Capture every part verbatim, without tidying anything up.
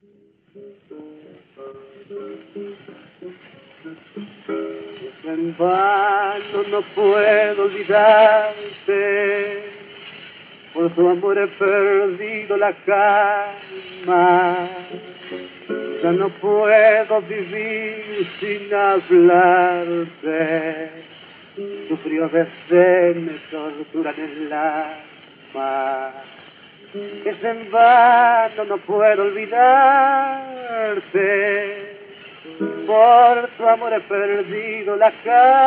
En vano no puedo olvidarte, por tu amor he perdido la calma. Ya no puedo vivir sin hablarte, tu frío desdén me torturan el alma. Es en vano, no puedo olvidarte, por tu amor he perdido la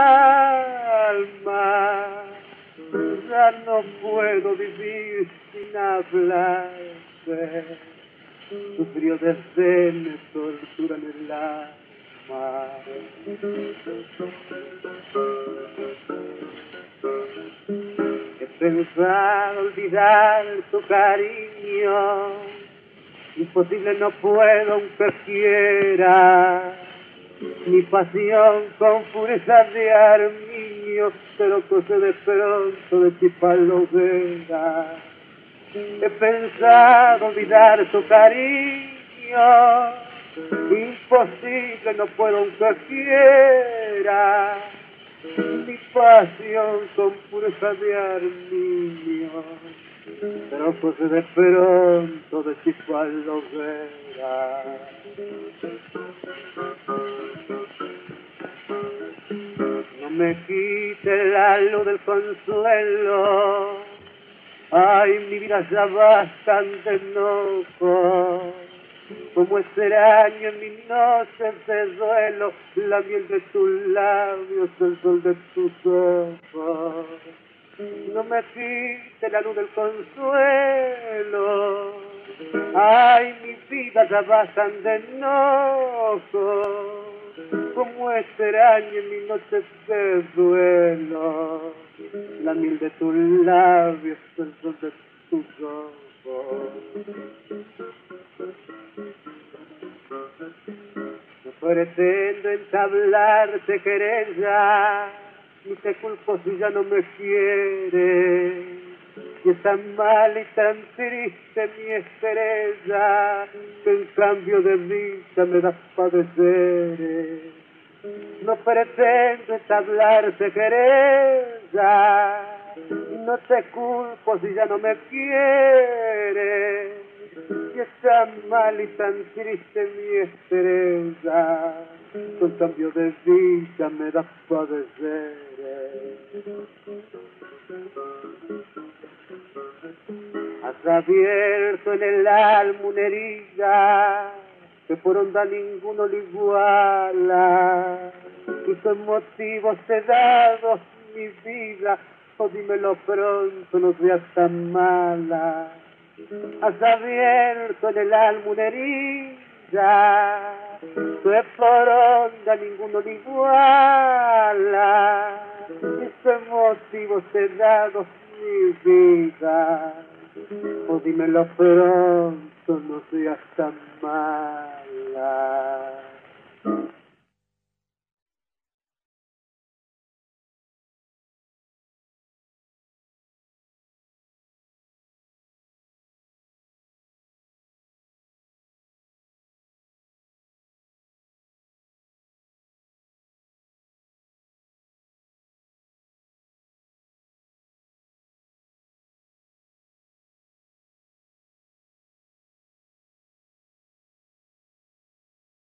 calma. Ya no puedo vivir sin hablarte, tu frío desdén me torturan el alma. He pensado olvidar tu cariño, imposible no puedo aunque quiera. Mi pasión con pureza de armiño, pero cose de pronto de ti palomera. He pensado olvidar tu cariño, imposible no puedo aunque quiera. Mi pasión con pureza de armiño, pero cose de pronto de ti palomera. No me quite la luz del consuelo, ay, mi vida ya bastante enojo. Como extraño en mis noches de duelo, la miel de tus labios, el sol de tus ojos. No me quite la luz del consuelo, ay, mi vida ya bastante enojo. Como extraño en mis noches de duelo, la miel de tus labios, el sol de tus ojos. No pretendo entablarte querella, ni te culpo si ya no me quieres. Y es tan mal y tan triste mi estrella, que en cambio de vida me das padeceres. No pretendo entablarte querella, no te culpo si ya no me quieres. Y es tan mal y tan triste mi estrella, con cambio de vida me das padeceres. Has abierto en el alma una herida que por honda ninguno le iguala, y con motivos he dado mi vida, o dímelo pronto, no seas tan mala. Has abierto en el alma una herida que por honda ninguno le iguala, y con motivos he dado mi vida, o dímelo pronto, no seas tan mala.